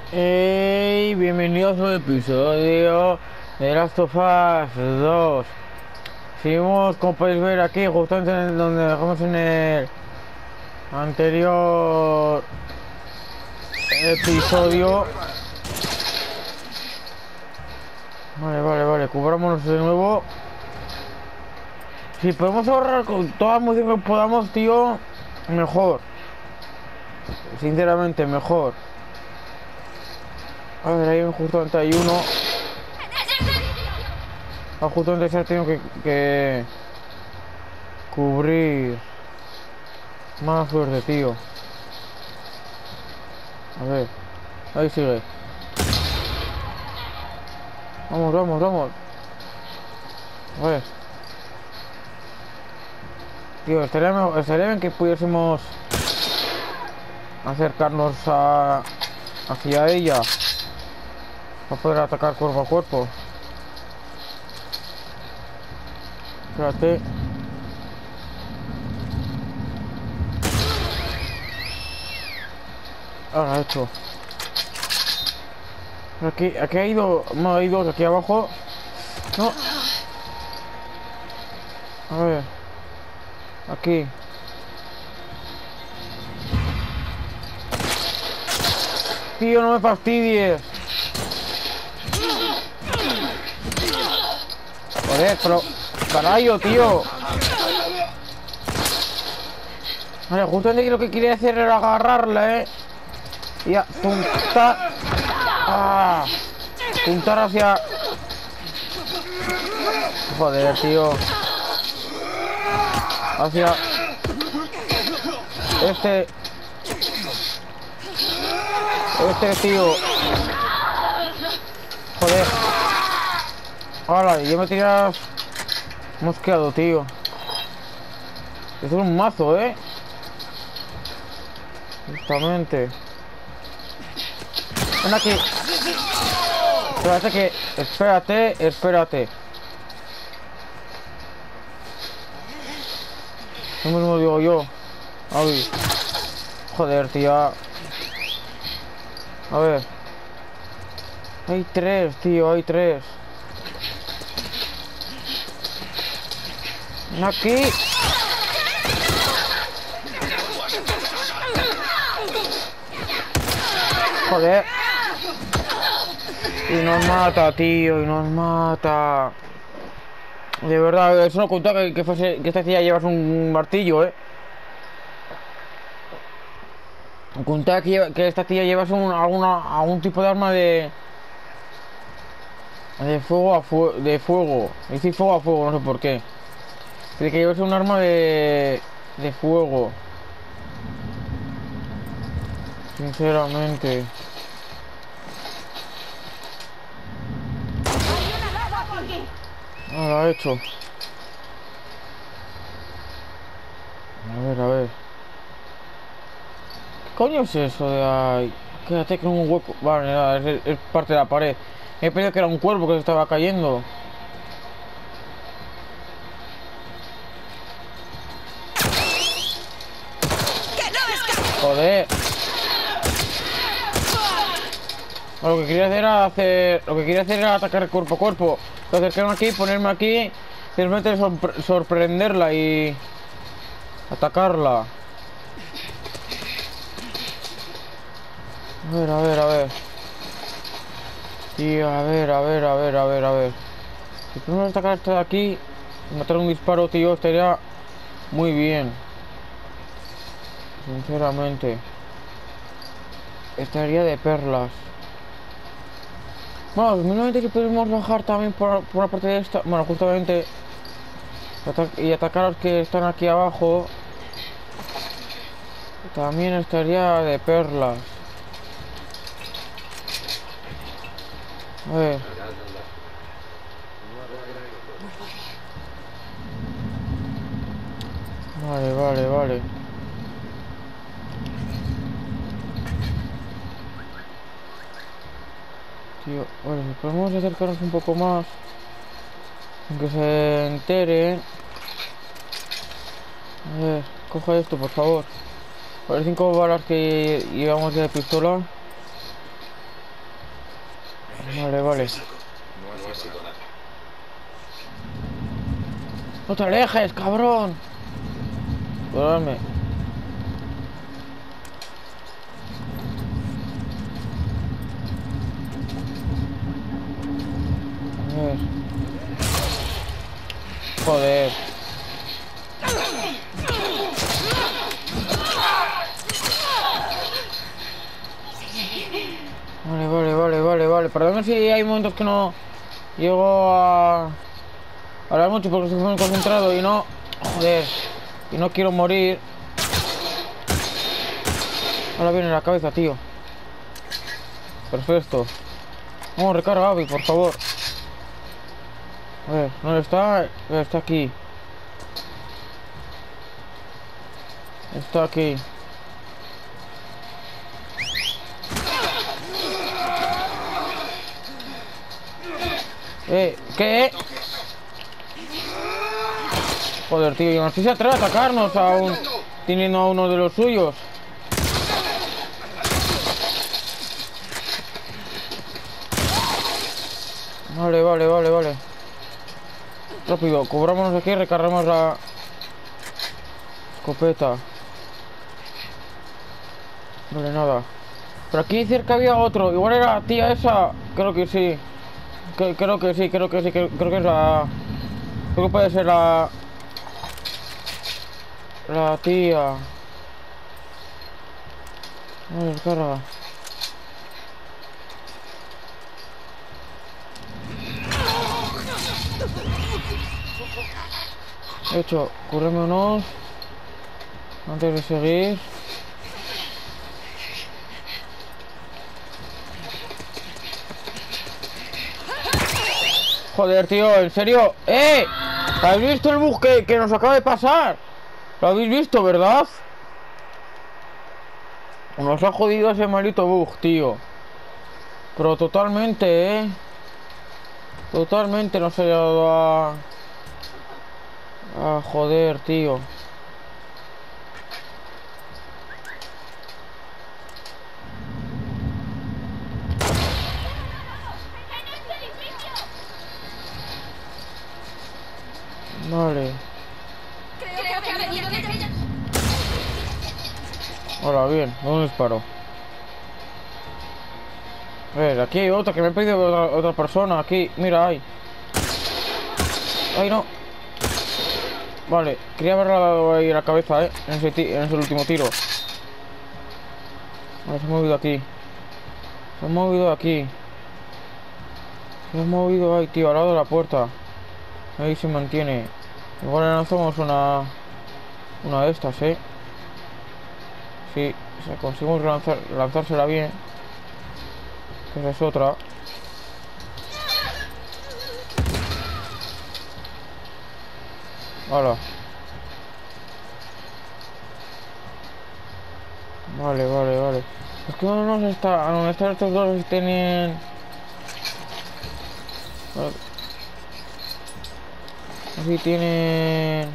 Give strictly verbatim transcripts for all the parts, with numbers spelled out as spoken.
Hey, bienvenidos a un episodio de Last of Us dos. Seguimos, como podéis ver aquí, justamente en el- donde dejamos en el anterior episodio. Vale, vale, vale, cubrámonos de nuevo. Si podemos ahorrar con toda la munición que podamos, tío, mejor. Sinceramente, mejor. A ver, ahí justamente hay uno. Ah, justamente se ha tenido que, que cubrir. Más suerte, tío. A ver, ahí sigue. Vamos, vamos, vamos. A ver. Tío, estaría, me- estaría bien que pudiésemos acercarnos a, hacia ella para poder atacar cuerpo a cuerpo. Espérate. Ahora hecho. Aquí, aquí ha ido. No, hay dos aquí abajo. No. A ver. Aquí. Tío, no me fastidies. Joder, pero. Carayo, tío. Vale, justamente lo que quería hacer era agarrarla, eh. Y apuntar. Ah. Apuntar hacia. Joder, tío. Hacia. Este. Este, tío. Joder. Hola, yo me tiras mosqueado, tío. Eso es un mazo, eh. Justamente. Ven aquí. Espérate que. Espérate, espérate. Lo mismo digo yo. Ay. Joder, tío. A ver. Hay tres, tío, hay tres. Ven aquí. Joder. Y nos mata, tío, y nos mata. De verdad, eso no contaba que, que fuese, que esta tía llevas un martillo, eh. Contaba que, lleva- que esta tía llevas un, alguna, algún tipo de arma de. De fuego a fuego. De fuego. Dice fuego a fuego, no sé por qué. Tiene que llevarse un arma de. De fuego. Sinceramente. No lo ha hecho. A ver, a ver. ¿Qué coño es eso de ahí? Quédate con un hueco. Vale, nada, es, es parte de la pared. He pensado que era un cuerpo que se estaba cayendo. Joder. Lo que quería hacer era hacer. Lo que quería hacer era atacar cuerpo a cuerpo. Acercarme aquí, ponerme aquí. Simplemente sorpre- sorprenderla y. Atacarla. A ver, a ver, a ver. Y a ver, a ver, a ver, a ver, a ver. Si podemos atacar esto de aquí, matar un disparo, tío, estaría muy bien. Sinceramente. Estaría de perlas. Bueno, mínimamente si podemos bajar también por, por una parte de esta. Bueno, justamente. Y atacar a los que están aquí abajo. También estaría de perlas. A ver. Vale, vale, vale. Tío, bueno, si podemos acercarnos un poco más. Aunque se entere. A ver, coja esto, por favor. Por cinco balas que llevamos de pistola. Vale, vale. No ha sido nada. ¡No te alejes, cabrón! Perdóname. A ver. Joder. Vale, vale, vale, vale, vale. Perdón si hay momentos que no llego a hablar mucho porque estoy muy concentrado y no... Joder. Y no quiero morir. Ahora viene la cabeza, tío. Perfecto. Vamos, recarga, Abby, por favor. A ver, ¿dónde está? Está aquí. Está aquí. Eh, ¿qué? Joder, tío, y así se atreve a atacarnos aún teniendo a uno de los suyos. Vale, vale, vale, vale. Rápido, cubrámonos aquí y recargamos la escopeta. Vale, nada. Pero aquí cerca había otro. Igual era la tía esa. Creo que sí. Que, creo que sí, creo que sí. Creo, creo que es la... Creo que puede ser la... La tía. Vale, carga. De hecho, currémonos antes de seguir. Joder, tío, ¿en serio? ¡Eh! ¿Habéis visto el bug que, que nos acaba de pasar? ¿Lo habéis visto, verdad? Nos ha jodido ese maldito bug, tío. Pero totalmente, ¿eh? Totalmente nos ha llevado a... A joder, tío. Vale. Creo que ha venido de ella. Ahora bien, ¿dónde disparo? A ver, aquí hay otra que me ha pedido otra, otra persona. Aquí, mira, ahí. Ay, no. Vale, quería haberle dado ahí la cabeza, eh. En ese, ti en ese último tiro. Vale, se ha movido aquí. Se ha movido aquí. Se ha movido ahí, tío, al lado de la puerta. Ahí se mantiene. Igual le lanzamos una... Una de estas, eh. Sí, si conseguimos lanzar, lanzársela bien. Que esa es otra. Hola. Vale, vale, vale. Es que no nos está... A donde están estos dos tienen... Así tienen...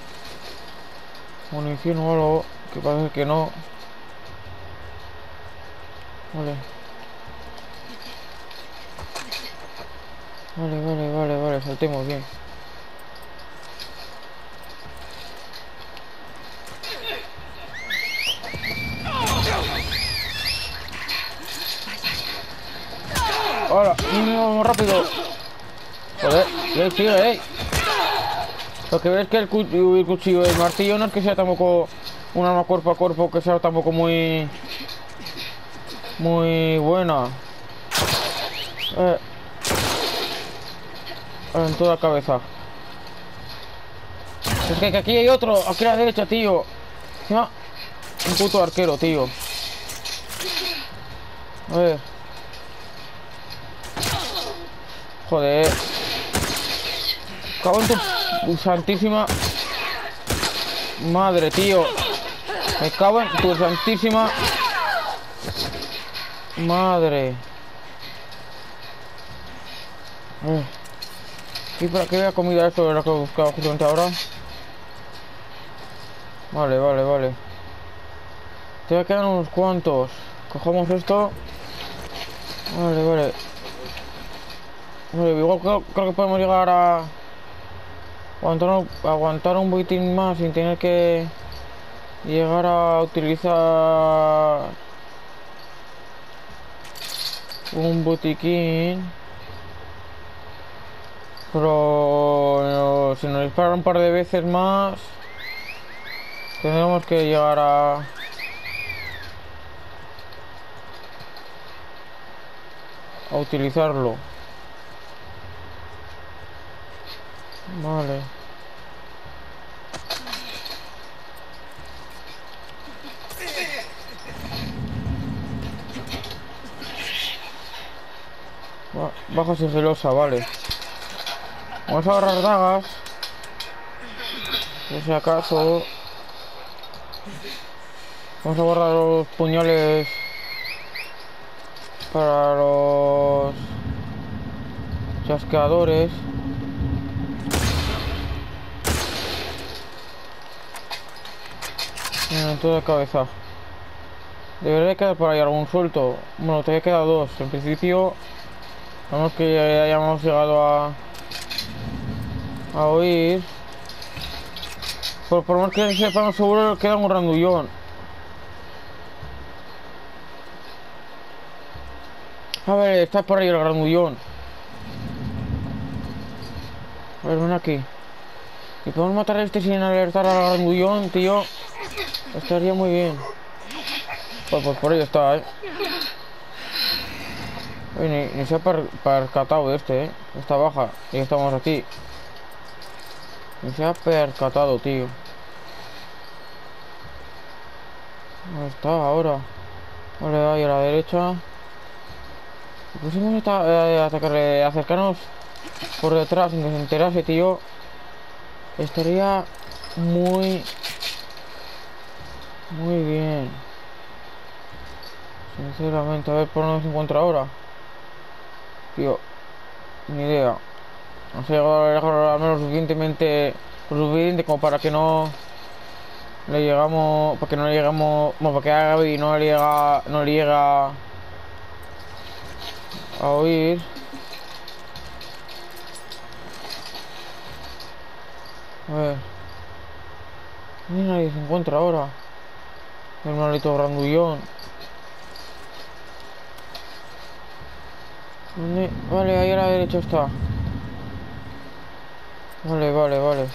Munición o algo. Que parece que no. Vale. Vale, vale, vale, vale. Saltemos bien. Ahora, vamos rápido. Joder, eh, tío, eh. Lo que ves es que el, cu el cuchillo, el martillo no es que sea tampoco un arma cuerpo a cuerpo, que sea tampoco muy muy buena. Eh. En toda la cabeza. Es que, que aquí hay otro, aquí a la derecha, tío. No, un puto arquero, tío. A ver. Joder. Cago en tu santísima madre, tío. Me cago en tu santísima madre. Eh. ¿Y para qué había comida esto de lo que buscaba justamente ahora? Vale, vale, vale. Te quedan unos cuantos. Cogemos esto. Vale, vale. Bueno, igual creo, creo que podemos llegar a aguantar un, aguantar un boitín más sin tener que llegar a utilizar un botiquín. Pero no, si nos disparan un par de veces más, tendremos que llegar a... a utilizarlo. Vale. Ba- Baja sigilosa, vale. Vamos a agarrar dagas. Por si acaso. Vamos a guardar los puñales para los chasqueadores. En toda la cabeza. Debería quedar por ahí algún suelto. Bueno, todavía queda dos. En principio, vamos que ya hayamos llegado a a oír. Por, por más que sepamos, seguro que queda un randullón. A ver, está por ahí el grandullón. A ver, ven aquí. Si podemos matar a este sin alertar al grandullón, tío, estaría muy bien. Pues, pues por ahí está, eh. Oye, ni, ni se ha per, percatado de este, eh. Está baja. Y estamos aquí. Ni se ha percatado, tío. ¿Dónde está ahora? Vale, ahí a la derecha. Pusimos esta, eh, atacarle, acercarnos por detrás sin que se enterase, tío. Estaría muy muy bien. Sinceramente, a ver por dónde se encuentra ahora. Tío, ni idea. No sé, llegado a lejos al menos suficientemente lo suficiente como para que no le llegamos, para que no le llegamos, bueno, para que a Gaby no le llega, no le llega a oír. A ver. Ni nadie se encuentra ahora. El maldito grandullón. ¿Dónde? Vale, ahí a la derecha está. Vale, vale, vale.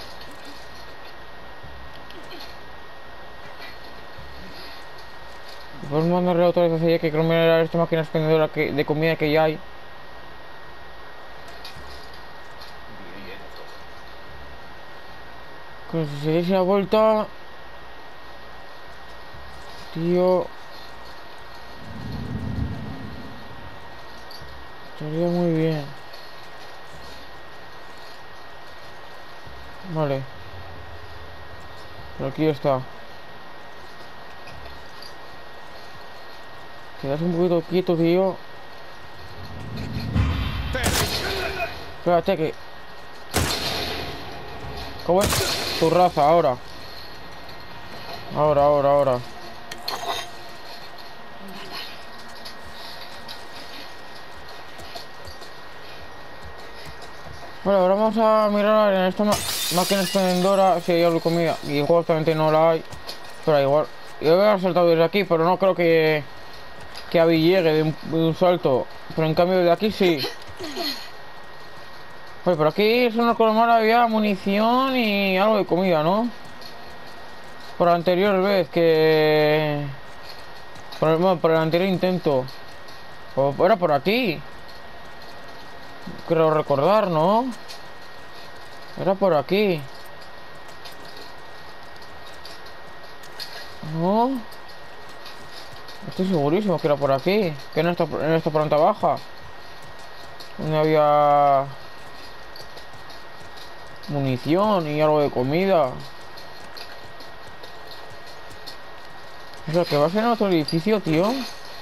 Podemos mandarle otra vez hacia allá, que creo que era esta máquina expendedora que, de comida que ya hay. Que si se diese la vuelta... Tío... Estaría muy bien. Vale. Pero aquí está. Quedas un poquito quieto, tío. Espérate que... ¿Cómo es tu raza ahora? Ahora, ahora, ahora. Vale, ahora vamos a mirar en esta ma máquina expendedora si hay algo de comida. Y justamente no la hay. Pero igual. Yo voy a saltar desde aquí, pero no creo que... Que Abby llegue de un, de un salto. Pero en cambio de aquí sí. Pues por aquí es una colmar, había munición y algo de comida, ¿no? Por la anterior vez que... Por el, bueno, por el anterior intento. O era por aquí. Creo recordar, ¿no? Era por aquí. ¿No? Estoy segurísimo que era por aquí. Que en esta, en esta planta baja. Donde había... munición y algo de comida. O sea, que va a ser en otro edificio, tío.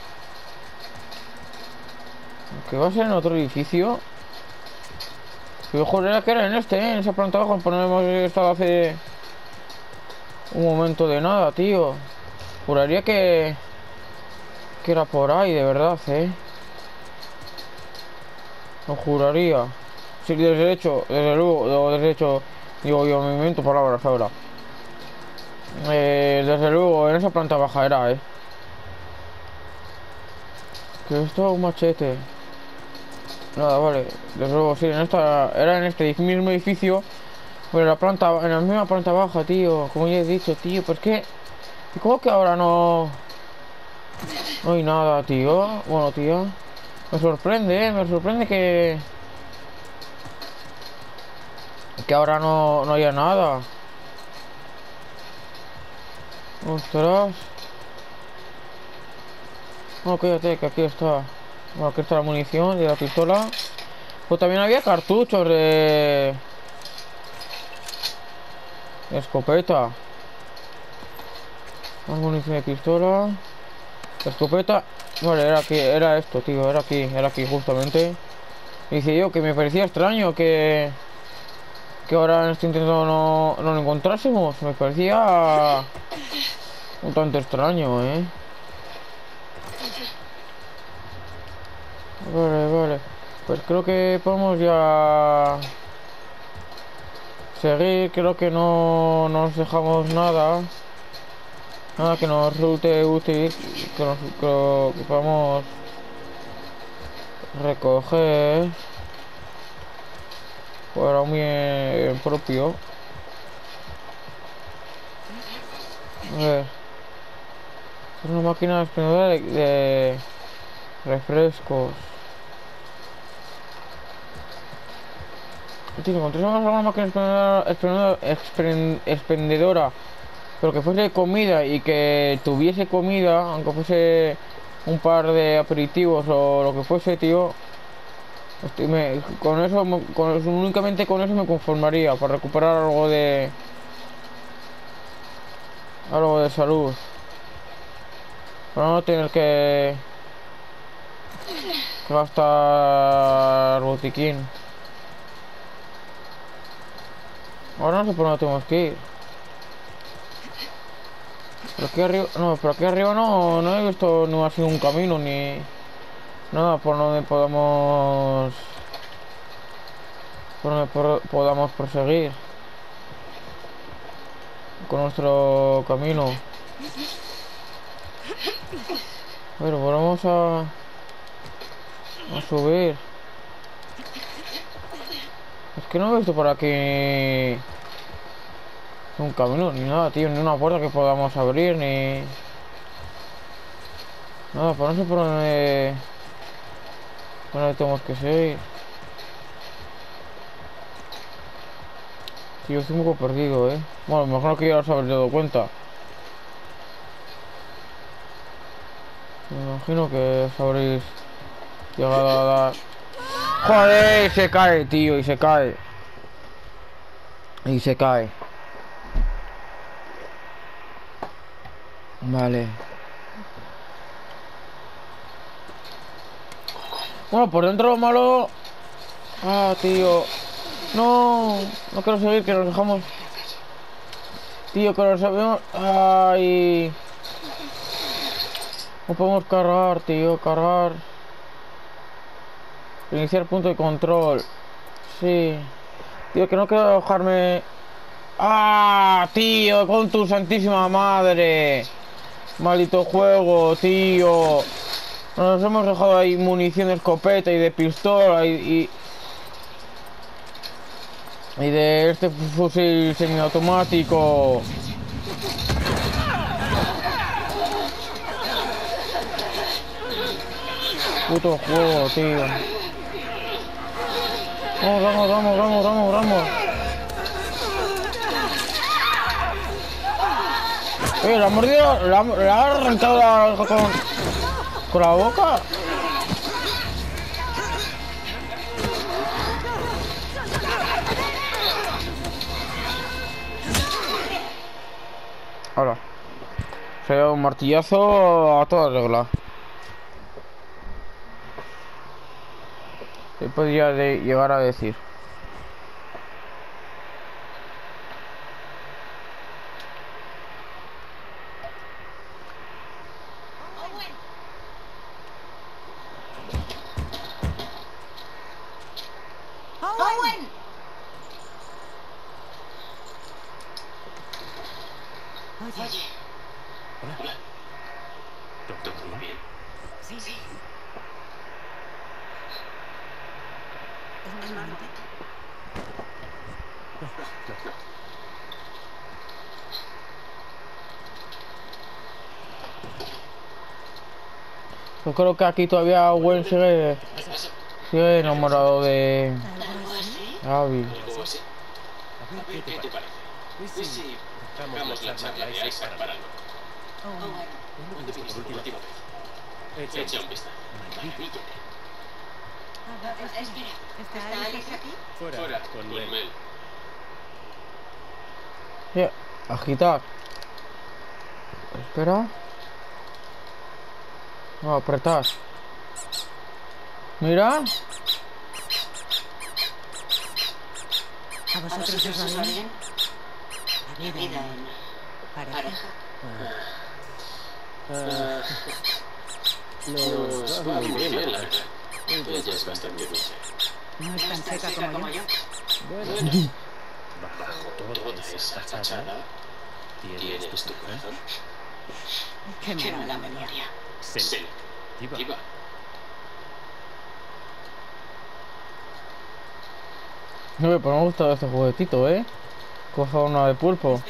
Que va a ser en otro edificio. Yo joder, que era en este, ¿eh? En esa planta baja. Pues no hemos estado hace un momento de nada, tío. Juraría que... Que era por ahí, de verdad, ¿eh? Lo juraría. Sí, desde hecho, desde luego, lo desde hecho, digo yo, me invento palabras ahora. Eh, desde luego, en esa planta baja era, eh. Que esto es un machete. Nada, vale. Desde luego, sí, en esta, era en este mismo edificio, pero en la planta, en la misma planta baja, tío. Como ya he dicho, tío, pues que, ¿cómo que ahora no, no hay nada, tío? Bueno, tío, me sorprende, eh, me sorprende que, que ahora no, no haya nada. Ostras. No, cállate, que aquí está. Bueno, aquí está la munición de la pistola. Pues también había cartuchos de... de escopeta. Más munición de pistola. Escopeta. Vale, era aquí, era esto, tío. Era aquí, era aquí justamente. Y dice yo que me parecía extraño que... que ahora en este intento no, no lo encontrásemos. Me parecía... un tanto extraño, ¿eh? Vale, vale. Pues creo que podemos ya... seguir. Creo que no nos dejamos nada. Nada que nos resulte útil. Que, nos, que, que podamos recoger. Para un bien propio. A ver. Es una máquina expendedora de, de refrescos. Tío, encontramos alguna máquina expendedora, expendedora, expend- expendedora, pero que fuese comida y que tuviese comida, aunque fuese un par de aperitivos o lo que fuese, tío. Estoy, me, con eso, me- con eso, únicamente con eso me conformaría para recuperar algo de, algo de salud, para no tener que, que gastar botiquín. Ahora no sé por dónde tenemos que ir. Pero aquí arriba, no, pero aquí arriba no, no he visto, no ha sido un camino ni nada por donde podamos, por donde por- podamos proseguir con nuestro camino. Pero vamos a, a subir. Es que no he visto por aquí un camino ni nada, tío, ni una puerta que podamos abrir ni nada, pues no sé por dónde, por dónde tenemos que seguir. Tío, estoy un poco perdido, eh. Bueno, mejor que ya os habréis dado cuenta. Me imagino que os habréis llegado a dar. Joder, se cae, tío, y se cae. Y se cae. Vale. Bueno, por dentro lo malo. Ah, tío. No, no quiero seguir, que nos dejamos. Tío, que nos sabemos. Ay. No podemos cargar, tío, cargar. Iniciar punto de control. Sí. Tío, que no quiero dejarme. Ah, tío, con tu santísima madre. Maldito juego, tío. Nos hemos dejado ahí munición de escopeta y de pistola y, y, y de este fusil semiautomático. Puto juego, tío. Vamos, vamos, vamos, vamos, vamos, vamos. Oye, ¿la ha mordido? ¿La, la ha arrancado la, con, con la boca? Ahora. Se da un martillazo a toda regla. Se podría de llegar a decir. Owen. Oye. Hola. ¿Todo bien? Sí, sí. Es mal momento. Yo creo que aquí todavía Owen sigue, sigue enamorado de ¿Algo así? Abby. ¿Algo así? A ver, ¿Qué te parece? ¿Y si Dejamos la charla de Isaac para luego. Owen. ¿Cuándo viniste por última vez? Echa un vistazo. Maravilla. Ah, espera. ¿Está Alice aquí? Fuera, con Mel. Ya, agitar. Espera. No, apretar. Mira. ¿A vosotros os va bien? La vida en pareja. Nos va muy bien, la verdad. Ella es bastante dulce. No es tan seca como yo. Bueno, bajo toda esa fachada, tienes tu corazón. Qué mala memoria. Selectiva. No me, pues me ha gustado este juguetito, ¿eh? Coja una de pulpo.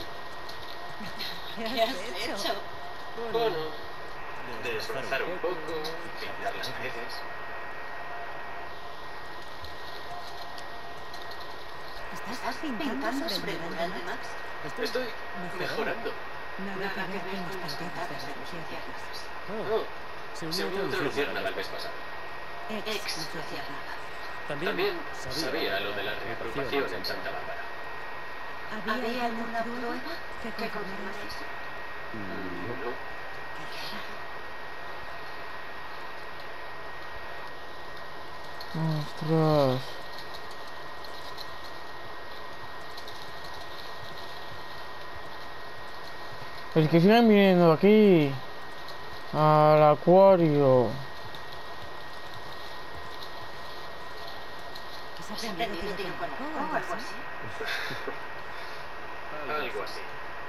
¿Qué has hecho? Bueno, desbrozar un poco, pintar las paredes. ¿Estás pintando sobre el mural de Max? Estoy mejorando. Nada que ver con las tarjetas de los luciérnagas. Oh, se unió otra luciérnaga el mes pasado. Ex luciérnaga. También sabía lo de la reagrupación en Santa Bárbara. ¿Había alguna prueba que confirmara eso? No. Ostras. Es que siguen viniendo aquí al acuario. ¿Has aprendido tiro con arco o algo así? Algo así.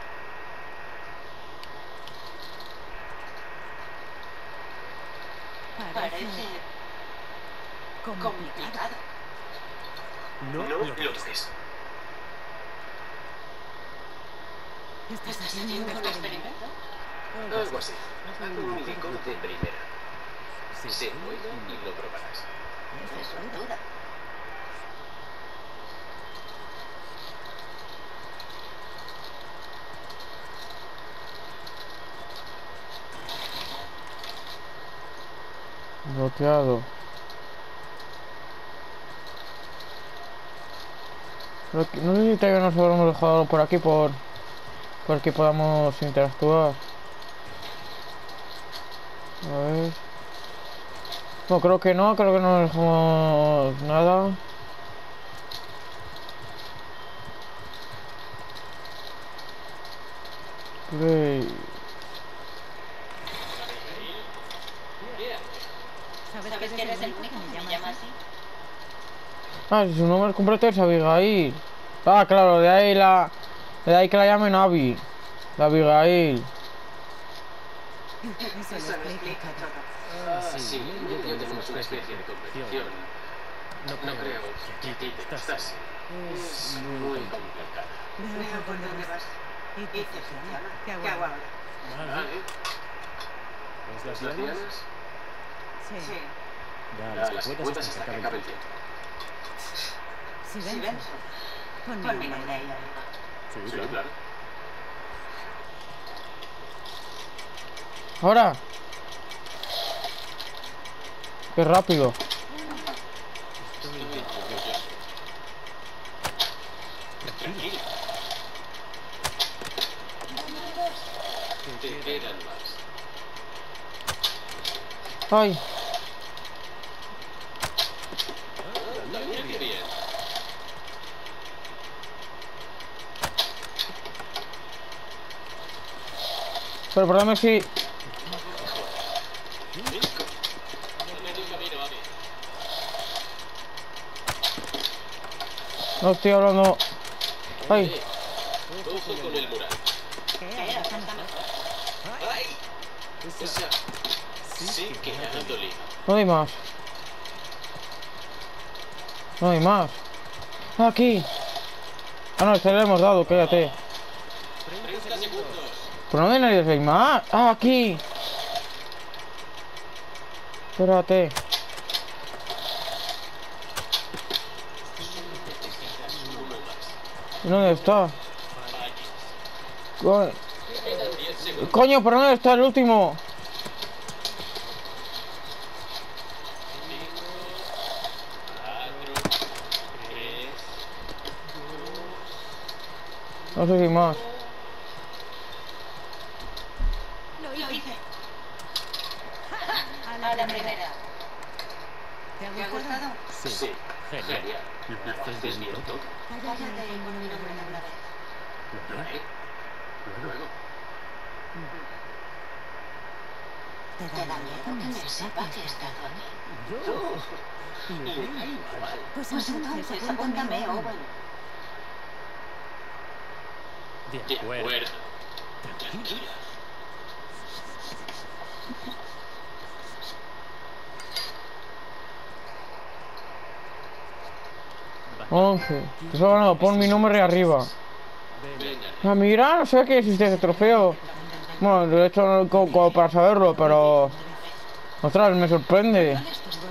Parece complicado. No lo toques. ¿Estás haciendo un experimento? Algo así. Un licor de primera. Se puede y lo probarás. Eso es duda. Bloqueado. Pero que- no sé si todavía nos habremos dejado por aquí por porque podamos interactuar. A ver. No, creo que no, creo que no dejamos nada. Play. ¿Sabes que eres el único que me llama así? Ah, si su nombre completo es Abigail. Ah, claro, de ahí la. De ahí que la llamen Abby. La Abigail. Eso lo explica todo. Ah, sí, Mel y yo tenemos una especie de competición. No creo que a ti te gustase. Es muy complicada. Veo por dónde vas. Y te funciona. ¿Qué hago ahora? Vale. ¿Las lianas? Sí. Las que puedas hasta que acabe el tiempo. Silencio. Ponme una idea ahí arriba. Sí, claro. Ahora. Qué rápido. Tranquila. Te quedan más. Ay. Mira qué bien. Pero perdóname si. No estoy hablando. Ay, Ojo con el mural. ¡Ay! Esa sí que ha dolido. no hay más. No hay más. Aquí. Ah, no, este le hemos dado, cállate. treinta segundos. ¿Pero no hay nadie hay más? Ah, aquí. Espérate. Uno más. ¿Dónde está? Co- Quedan diez segundos. Coño, ¿pero dónde está el último? No sé si más. Lo hice. A A la primera. ¿Te ha ¿Te ha gustado? gustado? Sí, genial. Lo haces bien todo. Cállate y pon mi nombre una vez. Lo haré. Luego. ¿Te da miedo que me sepa que he estado aquí? Me da igual. Pues Pues entonces apúntame, Owen. De De acuerdo. acuerdo. Tranquila. once. Te he ganado, pon mi nombre arriba. Venga. Ah, mira, no sé que existe ese trofeo. Bueno, de hecho, no co- como para saberlo, pero... Ostras, me sorprende. La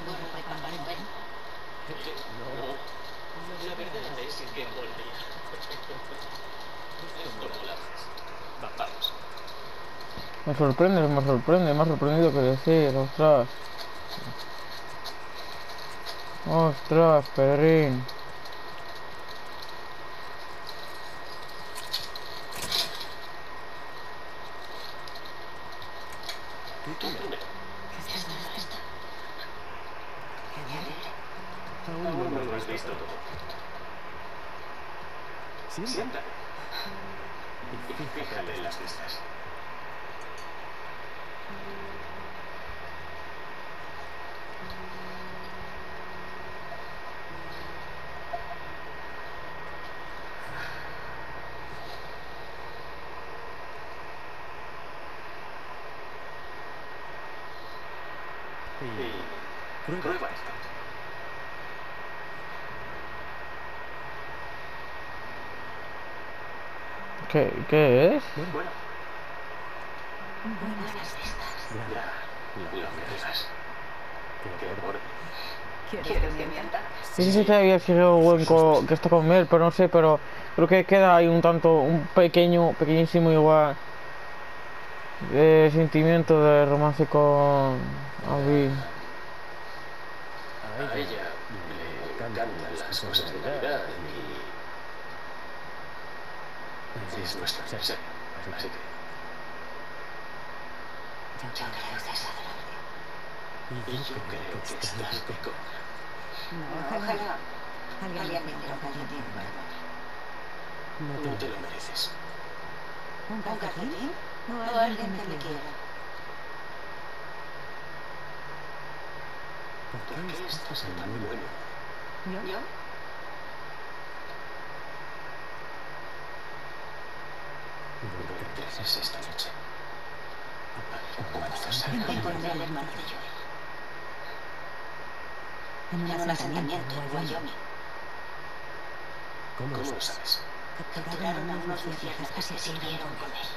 verdad es que volvía. ¿Cómo lo haces? Vamos. Me sorprende, me sorprende, me ha sorprendido que decir, ostras. Ostras, Pedrín. Tú primero. Aún no lo has visto todo. Siéntate. Y fíjate en las vistas. Y prueba esto. ¿Qué, qué es? Bueno. Ya lo verás. Qué borde. ¿Quieres que mienta? Sí, sí, sí, te había fijado buen co- que está con Mel, pero no sé, pero creo que queda ahí un tanto, un pequeño, pequeñísimo igual de sentimiento de romance con Abby. A ella le encantan las cosas de Navidad y es nuestro aniversario. Así que Yo creo que es adorable. y yo creo que estás de coña. No, ojalá alguien me diera un calcetín para mí. No te lo mereces. ¿Un ¿Un calcetín? calcetín? ¿O O alguien que me quiera. ¿Por qué estás tan bueno? ¿Yo? ¿Yo? ¿Dónde te haces esta noche? Cuando salga Encontré al hermano de Joey. En un En un asentamiento asentamiento en Wyoming. ¿Cómo lo sabes? Capturaron a unos luciérnagas que se sirvieron con él.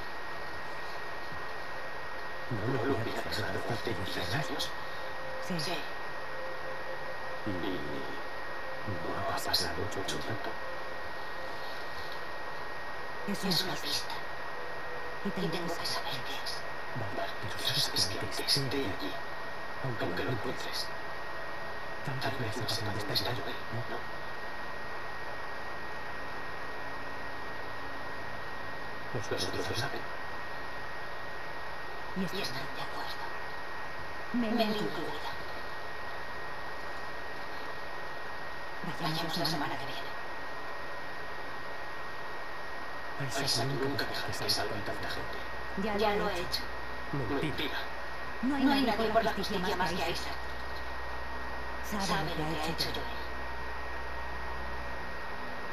¿No lo hubiera dejado hace diez años? Sí. Sí. Y no ha pasado mucho tiempo. Es Es una una pista. Y Y tengo tengo que saber qué es. Vale, pero sabes que aunque esté allí, aunque lo encuentres, tal vez no sepa dónde está Joel, ¿no? Los otros lo saben. Y Y estoy están de acuerdo. me Mel incluida. incluida. Vayamos Vayamos la semana que viene. Isaac nunca deja que salga tanta gente. Ya, Ya lo lo he he hecho. hecho. Mentira. No hay, No hay nadie por la justicia más que Isaac. Isaac. Sabe Sabe lo que ha hecho Joel. Joel.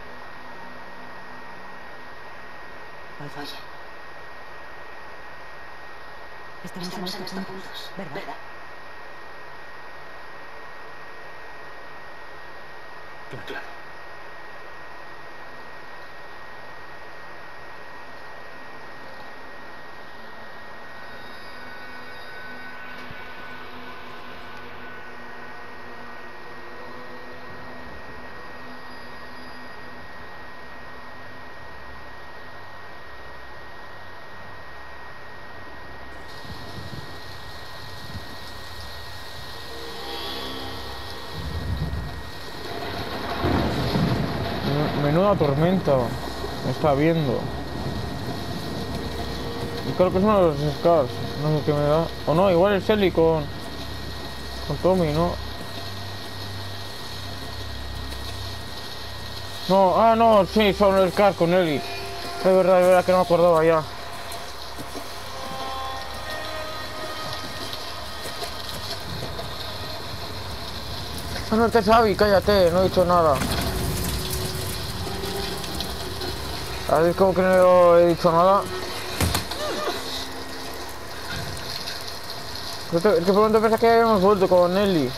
Oye, Estamos, estamos en en esto esto juntos, juntos, ¿verdad? ¿verdad? Claro. Menuda tormenta. Me está viendo. Y creo que es uno de los Scars. No sé qué me da. O no, igual es Ellie con... Con Tommy, ¿no? No, ah, no, sí, son los Scars con Ellie. Es verdad, es verdad que no me acordaba ya. Ah, no te sabes, cállate, no he dicho nada. ¿Sabes cómo que no he dicho nada? Es que por pronto pensé que habíamos vuelto con Nelly.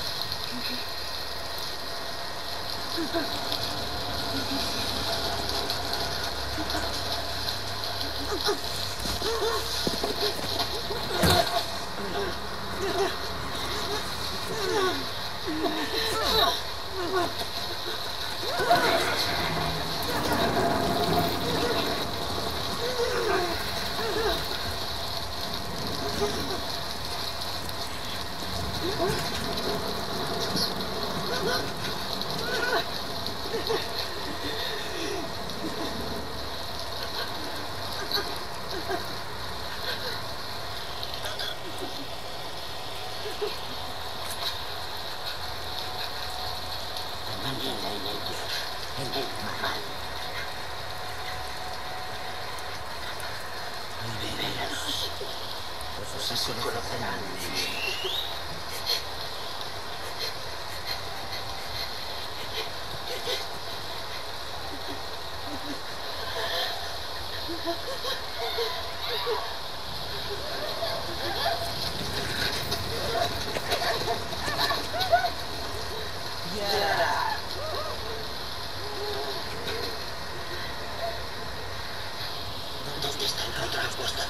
¿Dónde está el otra respuesta?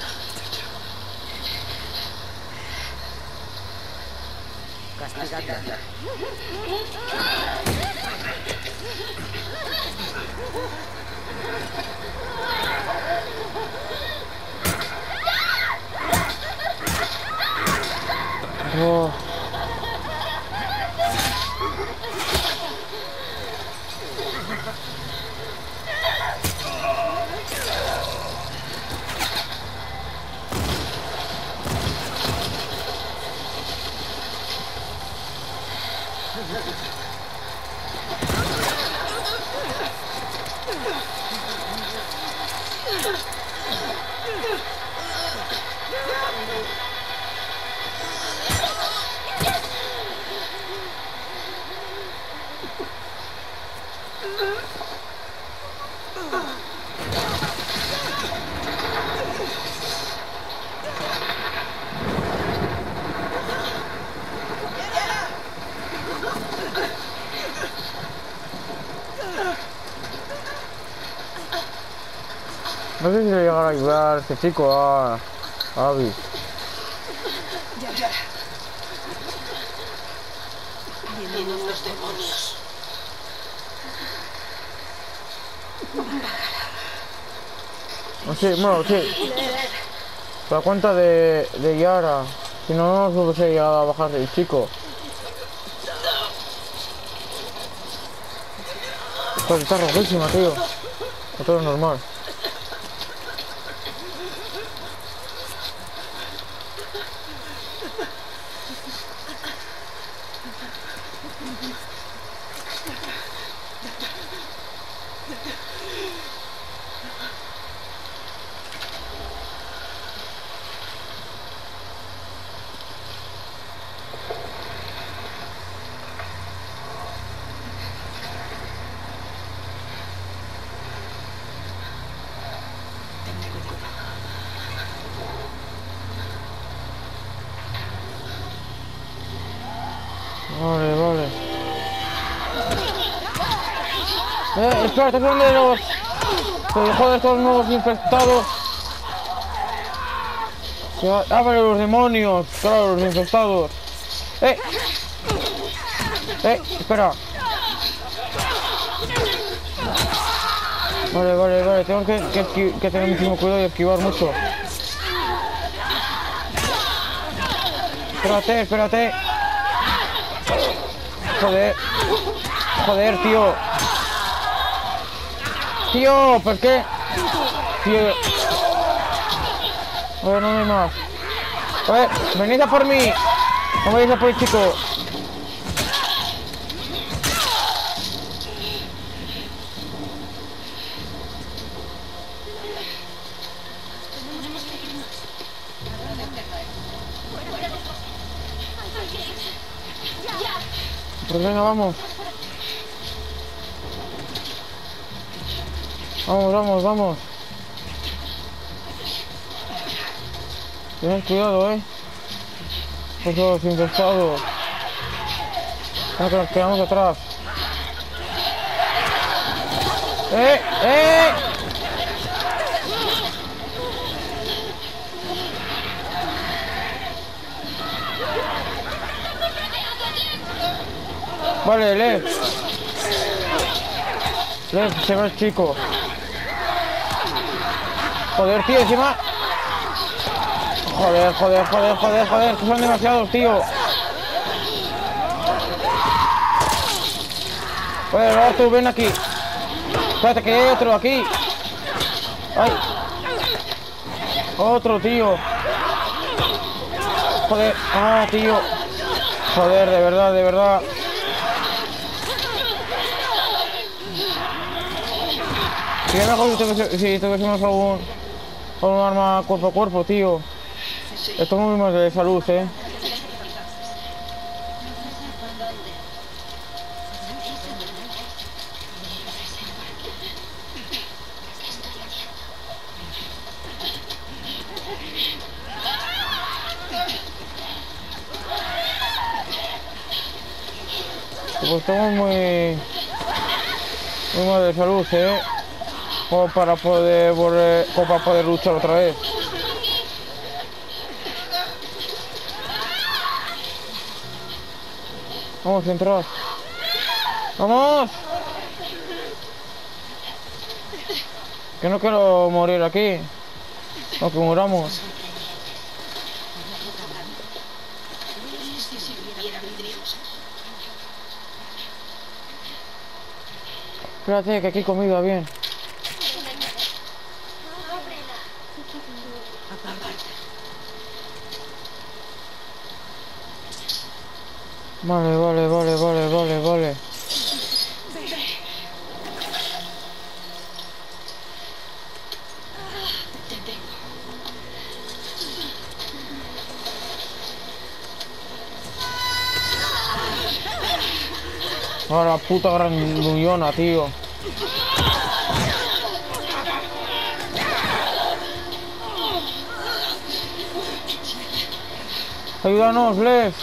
castigate. Oh. No sé si le llegará a ayudar a este chico a... a Abby. Vienen los demonios. No sé, bueno, sí. La cuenta de, de Yara. Si no, no hubiese llegado a bajar el chico. Joder, está rojísima, tío. Esto es normal. Vale, vale. Eh, espera, ¿estás hablando de los... de joder, estos nuevos infectados? Ah, pero los demonios, claro, los infectados. Eh. Eh, espera. Vale, vale, vale, tengo que, que, que tener muchísimo cuidado y esquivar mucho. Espérate, espérate. Joder. Joder, tío. Tío, ¿por qué? Tío. A ver, no hay más. A ver, venid a por mí. No vayáis a por el chico. Pues venga, vamos. Vamos, vamos, vamos. Tened cuidado, eh. Por los infectados. No, que nos quedamos atrás. ¡Eh! ¡Eh! Vale, Lev. Lev, se va el chico. Joder, tío, encima. Joder, joder, joder, joder, joder, que son demasiados, tío. Joder, Arthur, ven aquí. Espérate, que hay otro aquí. Ay. Otro, tío. Joder, ah, tío. Joder, de verdad, de verdad. Sería mejor si tuviésemos si tuviésemos algún, algún arma cuerpo a cuerpo, tío. Esto es muy más de salud, eh. Pues estamos muy... muy mal de salud, eh. Como para poder volver, como para poder luchar otra vez. Vamos a entrar. ¡Vamos! Que no quiero morir aquí. No, que muramos. Espérate, que aquí hay comida bien. Vale, vale, vale, vale, vale, vale. A la puta grandullona, tío. Ayúdanos, Lev.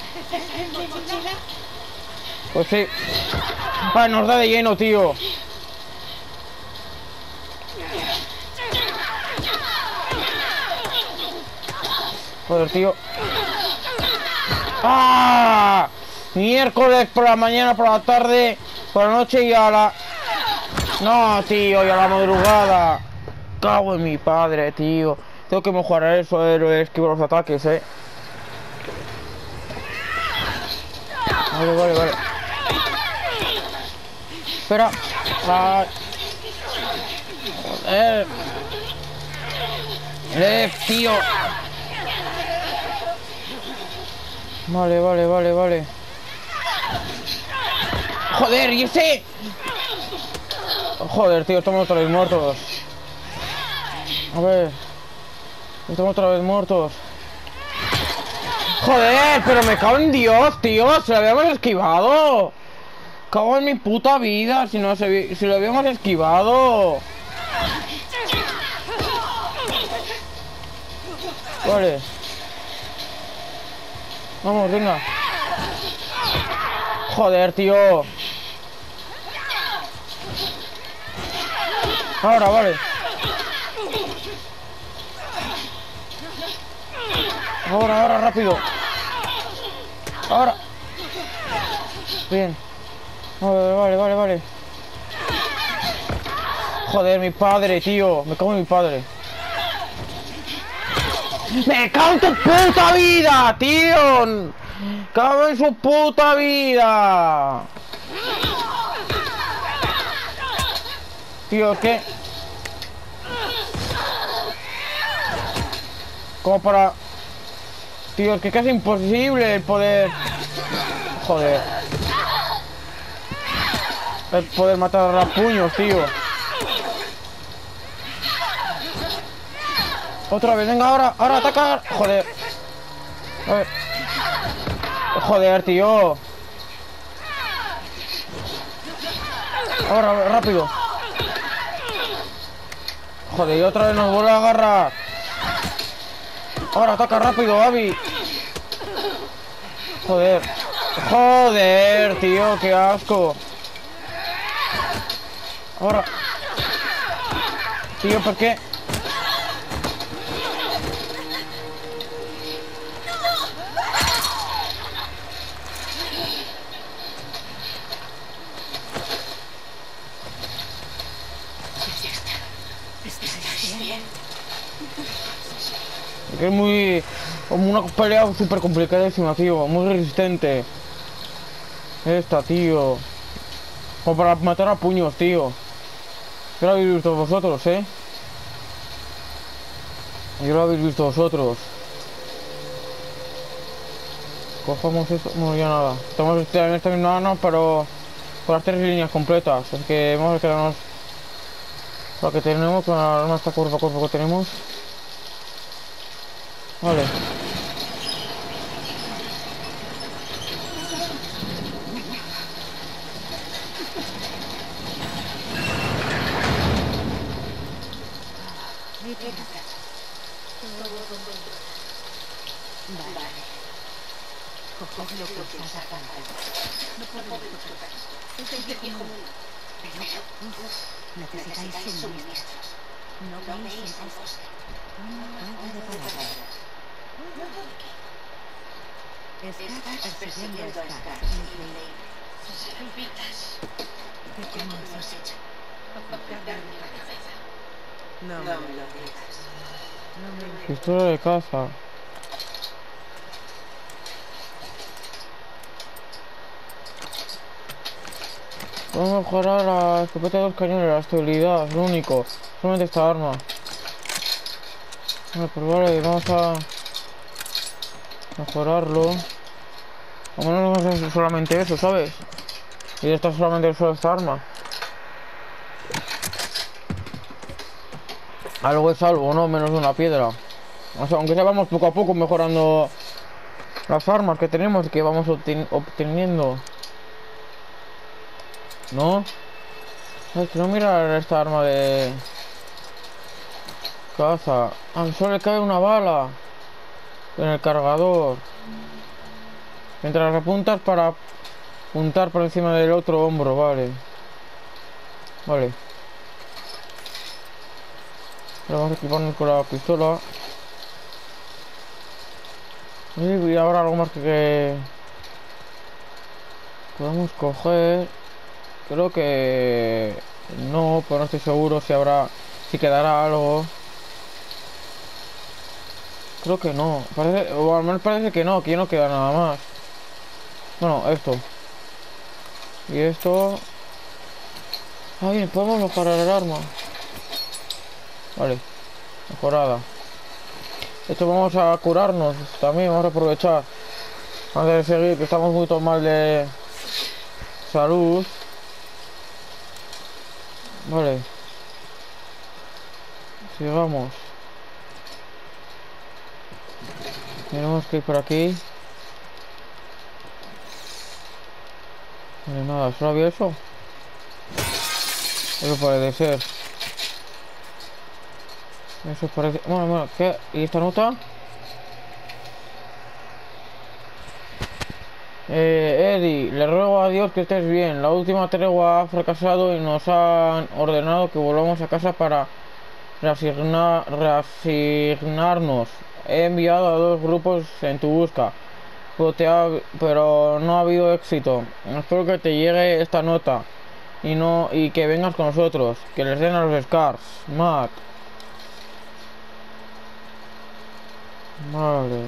Pues sí. Ah, nos da de lleno, tío. Joder, tío. ¡Ah! Miércoles por la mañana, por la tarde, por la noche y a la... No, tío, y a la madrugada. Cago en mi padre, tío. Tengo que mejorar eso de esquivar los ataques, eh. Vale, vale, vale. Espera. Ah. Joder. Eh, tío. Vale, vale, vale, vale. Joder, ¿y ese? Joder, tío, estamos otra vez muertos. A ver. Estamos otra vez muertos. Joder, pero me cago en Dios, tío. Si lo habíamos esquivado. Cago en mi puta vida. Si no se, si lo habíamos esquivado. Vale. Vamos, venga. Joder, tío. Ahora, vale. Ahora, ahora, rápido. Ahora. Bien. Vale, vale, vale, vale. Joder, mi padre, tío. Me cago en mi padre. ¡Me cago en tu puta vida, tío! ¡Cago en su puta vida! Tío, es que... Como para... Tío, es que casi imposible el poder... Joder. El poder matar a puños, tío. Otra vez, venga, ahora, ahora, atacar. Joder. A ver. Joder, tío. Ahora, rápido. Joder, y otra vez nos vuelve a agarrar. Ahora, ataca rápido, Abby. Joder. Joder, tío, qué asco. Ahora. Tío, ¿por qué? Que es muy... Como una pelea súper complicadísima, tío. Muy resistente. Esta, tío. Como para matar a puños, tío. Yo lo habéis visto vosotros, ¿eh? Yo lo habéis visto vosotros. Cojamos esto... Bueno, ya nada. Estamos en esta misma mano, pero... Con las tres líneas completas. Así que vamos a quedarnos... Lo que tenemos, con la arma esta cuerpo a cuerpo que tenemos. Vale. Coged lo que os haga falta. No puedo tocar. Es el viejo mundo. Pero, uf, necesitáis suministros. No veis el bosque. Un juego de palabras. No todo qué. Estás persiguiendo a Scar. Increíble. Sus serpitas. ¿Qué hemos hecho? Ocultarme la cabeza. No me lo digas. No me Pistola de caza. Vamos a mejorar la escopeta de los cañones, la estabilidad, es lo único. Solamente esta arma. Vale, pues vale, vamos a mejorarlo. O menos vamos a hacer solamente eso, ¿sabes? Y ya está solamente solo esta arma. Algo es algo, ¿no? Menos de una piedra. O sea, aunque ya vamos poco a poco mejorando las armas que tenemos y que vamos obten obteniendo. ¿No? Ay, quiero mirar esta arma de caza. Ah, solo le cae una bala en el cargador. Mientras la apuntas para apuntar por encima del otro hombro, vale. Vale. Ahora vamos a equiparnos con la pistola. Y ahora algo más que, que podemos coger. Creo que no, pero no estoy seguro si habrá, si quedará algo. Creo que no, parece, o al menos parece que no, que ya no queda nada más. Bueno, esto. Y esto. Ah, bien, podemos mejorar el arma. Vale, mejorada. Esto vamos a curarnos también, vamos a aprovechar. Antes de seguir, que estamos muy mal de salud. Vale. Sigamos. Tenemos que ir por aquí. Vale, nada, ¿solo había eso? Eso parece ser. Eso parece... Bueno, bueno, ¿qué? ¿Y esta nota? Eh, Eddie, le ruego a Dios que estés bien. La última tregua ha fracasado y nos han ordenado que volvamos a casa para reasignar, reasignarnos. He enviado a dos grupos en tu busca, pero, te ha- pero no ha habido éxito. Espero que te llegue esta nota y no y que vengas con nosotros. Que les den a los Scars. Matt. Vale.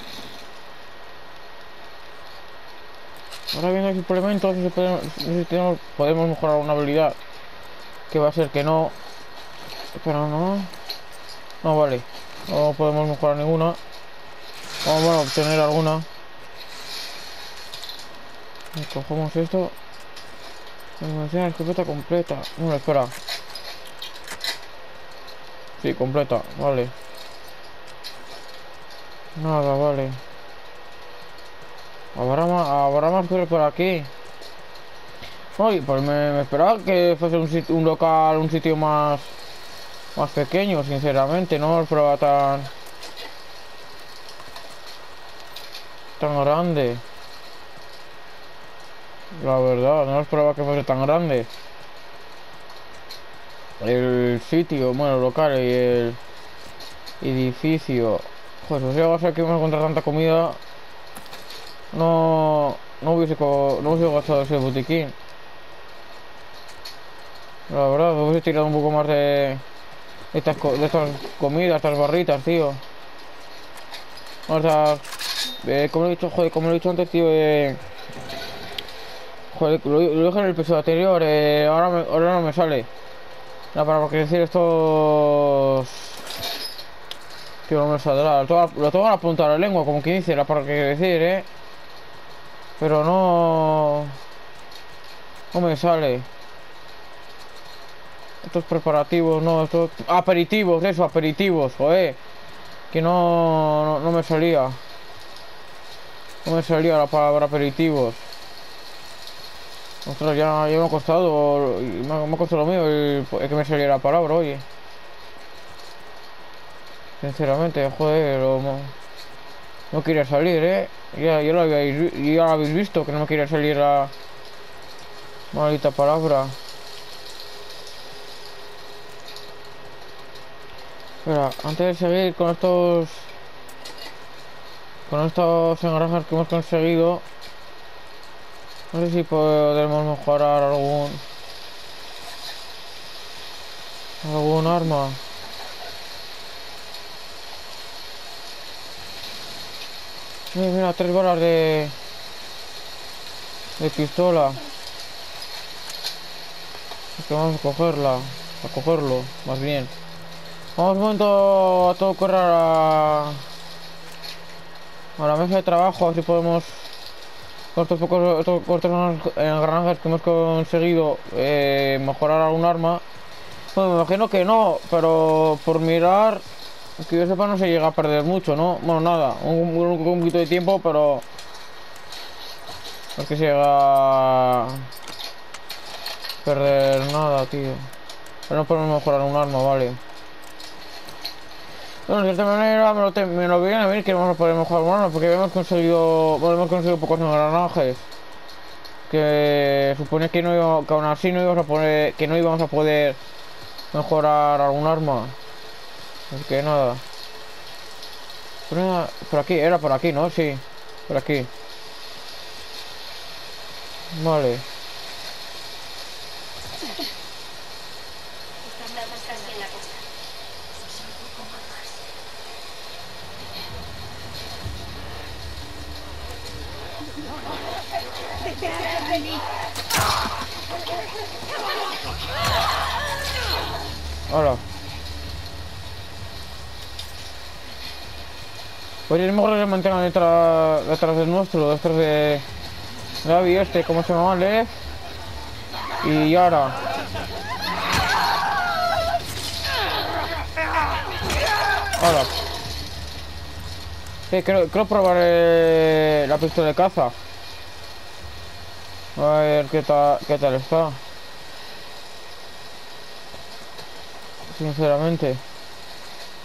Ahora viendo el suplemento, si, podemos, si tenemos, podemos mejorar una habilidad. Que va a ser que no. Pero no. No vale. No podemos mejorar ninguna. Vamos a obtener alguna. Y cogemos esto. La escopeta completa. No, espera. Sí, completa. Vale. Nada, vale. Habrá más, habrá más cosas por aquí. Oye, pues me, me esperaba que fuese un, sitio, un local, un sitio más más pequeño, sinceramente. No lo esperaba tan tan grande. La verdad, no lo esperaba que fuese tan grande. El sitio, bueno, el local y el edificio. Joder, si llegase aquí a encontrar tanta comida, no no hubiese co- no hubiese gastado ese botiquín. La verdad, me hubiese tirado un poco más de estas, co- de estas comidas, estas barritas, tío. O sea, eh, como he dicho, joder, como he dicho antes, tío, eh, joder, lo, lo dije en el episodio anterior, eh, ahora, me- ahora no me sale. No, para qué decir estos... Tío, no me saldrá. Lo tengo, lo tengo en la punta de la lengua, como quien dice, era para qué decir, eh. Pero no... No me sale. Estos preparativos, no, estos... Aperitivos, eso, aperitivos, joder. Que no, no, no me salía. No me salía la palabra aperitivos. Ostras, ya, ya me ha costado. Me ha, me ha costado lo mío el, el que me saliera la palabra, oye. Sinceramente, joder, lo- no, no quería salir, eh. Ya, ya lo habéis, vi- ya lo habéis visto que no me quería salir la maldita palabra. Espera, antes de seguir con estos. Con estos engranajes que hemos conseguido. No sé si podremos mejorar algún. Algún arma. Mira, mira, tres balas de... De pistola. Es que vamos a cogerla. A cogerlo, más bien. Vamos un momento a todo correr a... A la mesa de trabajo, a ver si podemos... Con estos pocos estos cortos engranajes que hemos conseguido eh, mejorar algún arma. Bueno, me imagino que no, pero por mirar... Que yo sepa no se llega a perder mucho, ¿no? Bueno, nada, un, un, un poquito de tiempo, pero... No es que se llega... A perder nada, tío. Pero no podemos mejorar un arma, vale. Bueno, de cierta manera me lo, te, me lo viene a venir que no vamos a poder mejorar un arma porque hemos conseguido... Bueno, hemos conseguido pocos engranajes. Que supone que no iba, que aún así no íbamos a poner... Que no íbamos a poder mejorar algún arma. Así que nada. Pero nada, por aquí, era por aquí, ¿no? Sí, por aquí. Vale. Estamos casi en la costa. ¡Detrás de mí! Hola. Pues es mejor que se mantengan detrás, detrás del nuestro, detrás de Gaby este, ¿cómo se llama? Lev y Yara. Hola. Sí, creo, creo probar eh, la pistola de caza. A ver qué tal, qué tal está. Sinceramente.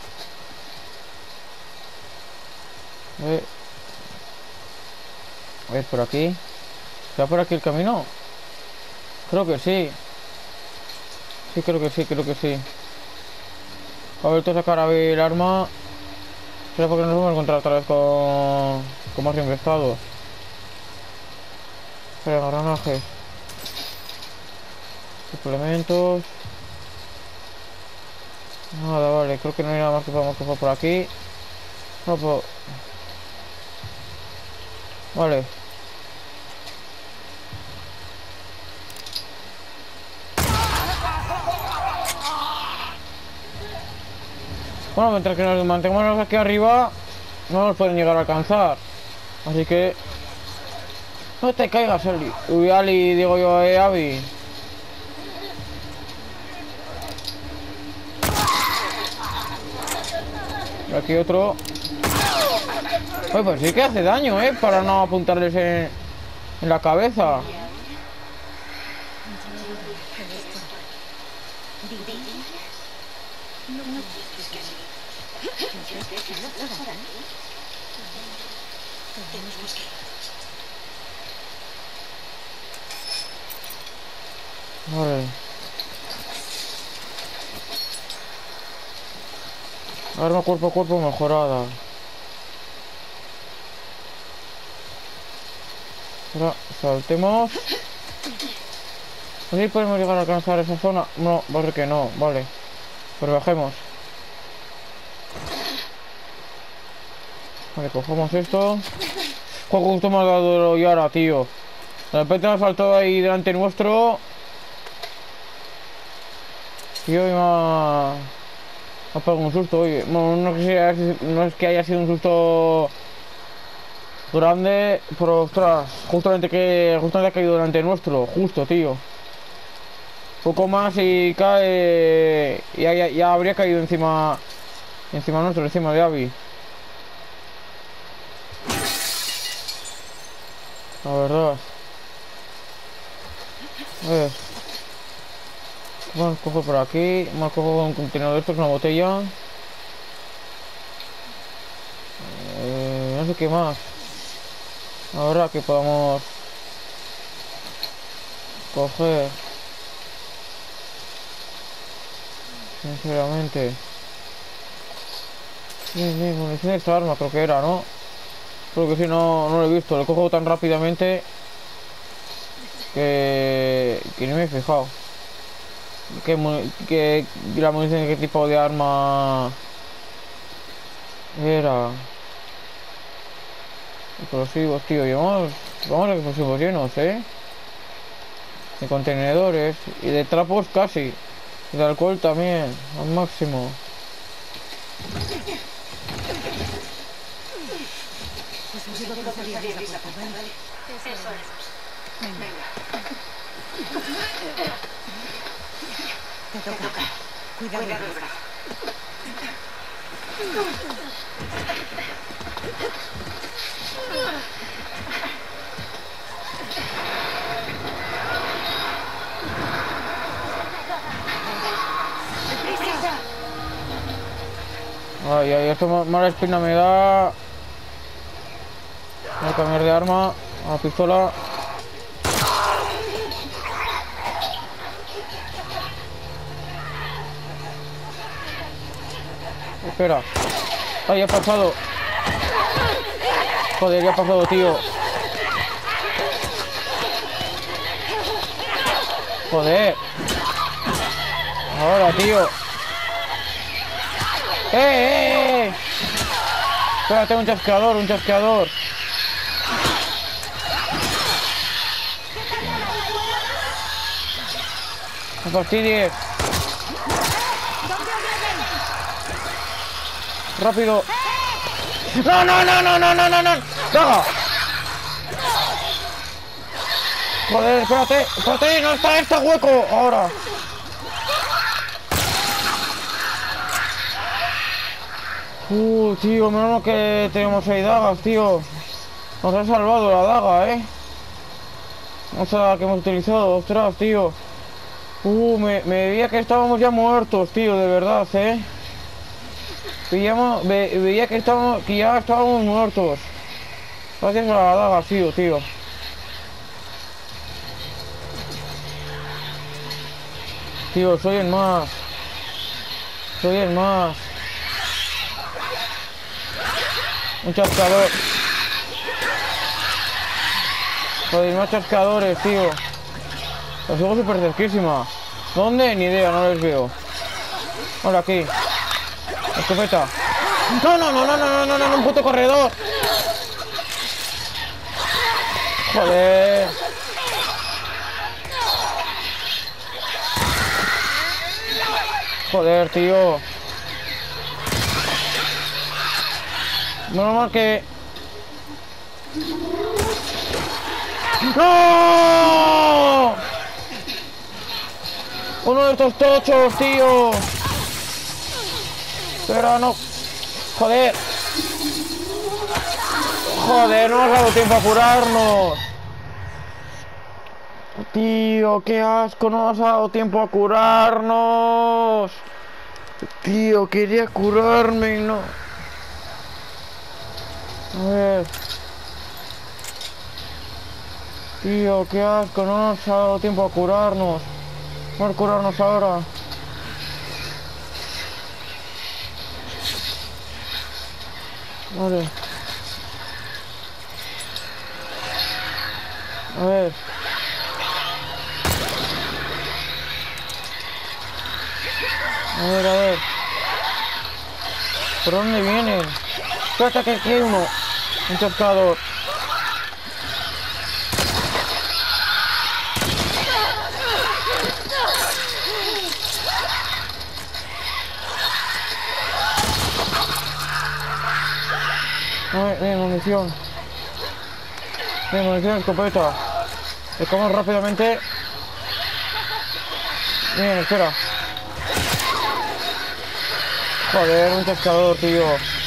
Eh. A ver, por aquí. ¿Está por aquí el camino? Creo que sí. Sí, creo que sí, creo que sí. A ver, te sacar a ver el arma. Será porque nos vamos a encontrar otra vez con... con más infectados. Espera, engranajes. Suplementos. Nada, vale, creo que no hay nada más que podamos coger por aquí. No puedo... Vale. Bueno, mientras que nos mantengamos aquí arriba, no nos pueden llegar a alcanzar. Así que... No te caigas, Ali. Uy, Ali, digo yo, eh, Abby. Y aquí otro. Pues, pues sí que hace daño, eh, para no apuntarles en, en la cabeza. Vale. Arma cuerpo a cuerpo mejorada. Ahora saltemos. ¿Así podemos llegar a alcanzar esa zona? No, vale que no, vale. Pues bajemos. Vale, cogemos esto. Joder, justo me ha dado y ahora, tío. De repente me ha saltado ahí delante nuestro. Tío, y me ha... me ha pegado un susto, oye. Bueno, no, que sea, no es que haya sido un susto grande, pero ostras, justamente que justamente ha caído delante nuestro, justo, tío. Poco más y cae. Y ya, ya, ya habría caído encima. Encima nuestro, encima de Abby. La verdad. A ver. Vamos a coger por aquí. Vamos a coger un contenedor de estos, una botella. Eh, no sé qué más. Ahora que podamos coger. Sinceramente. Bien, bien, munición de esta arma creo que era, ¿no? Creo que si no, no lo he visto. Lo cojo tan rápidamente que, que ni me he fijado. ¿Qué, qué, la munición de qué tipo de arma era? Explosivos, tío. Llevamos, vamos a explosivos llenos, ¿eh? De contenedores y de trapos casi. Y de alcohol también, al máximo. Pues os digo que os abríais la puerta, ¿vale? Eso es. Venga. Te toca. Cuidado del brazo. Ay, ay, esto mala espina me da. Voy a cambiar de arma a la pistola. Espera. Ay, ya ha pasado. Joder, ya ha pasado, tío. Joder. Ahora, tío. ¡Eh, eh, eh! Espérate, un chasqueador, un chasqueador. No fastidies. Rápido. No, no, no, no, no, no, no, no. ¡Daga! Joder, espérate, espérate, no está este hueco. Ahora. Uh, tío, menos mal que tenemos ahí dagas, tío. Nos ha salvado la daga, eh. O sea, que hemos utilizado, ostras, tío. Uh, me, me veía que estábamos ya muertos, tío, de verdad, eh. Veíamos, ve, veía que estábamos, que ya estábamos muertos. Gracias a la daga, tío, tío. Tío, soy el más. Soy el más. Un chascador. Joder, más chascadores, tío. Los sigo súper cerquísima. ¿Dónde? Ni idea, no les veo. Hola, aquí. Escopeta. No, no, no, no, no, no, no, no, un puto corredor. Joder. Joder, tío. Menos mal que... ¡No! Uno de estos tochos, tío. Pero no... Joder. Joder, no nos ha dado tiempo a curarnos. Tío, qué asco, no nos ha dado tiempo a curarnos. Tío, quería curarme y no... A ver... Tío, qué asco, no nos ha dado tiempo a curarnos. Vamos a curarnos ahora. Vale. A ver. A ver, a ver. ¿Por dónde vienen? Espérate, que aquí hay uno. Un chascador. A ver, bien, munición. Bien, munición, escopeta. Buscamos rápidamente. Bien, espera. Joder, un chascador, tío.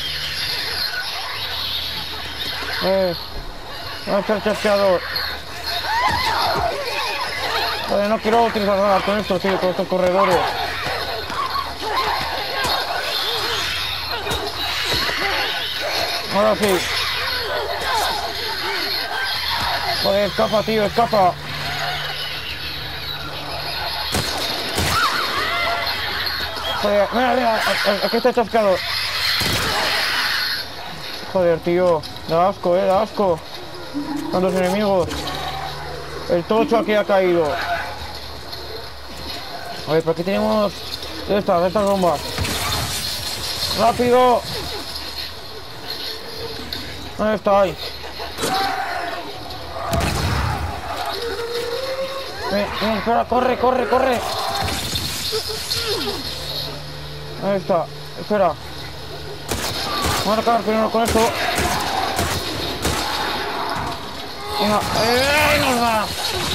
Eh, ¿dónde está el chasqueador? Joder, no quiero utilizar nada con esto, tío, con estos corredores. Ahora sí. Joder, escapa, tío, escapa. Joder, mira, mira, aquí está el chasqueador. Joder, tío, da asco, eh, da asco. Tantos enemigos. El tocho aquí ha caído. A ver, por aquí tenemos estas, estas bombas. ¡Rápido! ¿Dónde está ahí? Ven, ven, espera, corre, corre, corre. Ahí está, espera. Vamos a acabar primero con esto. Venga, ¡eh! ¡Nos va!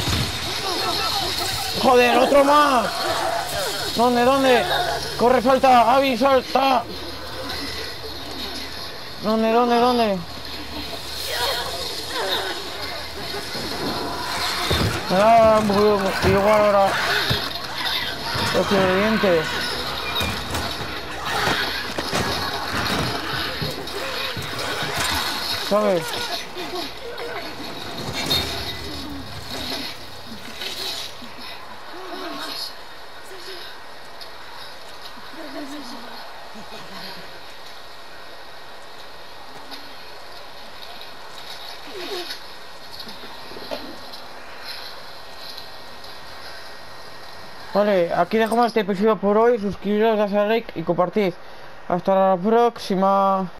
¡Joder, otro más! ¿Dónde, dónde? ¡Corre, salta! ¡Abby, salta! ¿Dónde, dónde, dónde? Me da un poco igual ahora. Los sobrevivientes. ¿Sabes? Vale, aquí dejamos este episodio por hoy. Suscribiros, dadle a like y compartid. Hasta la próxima.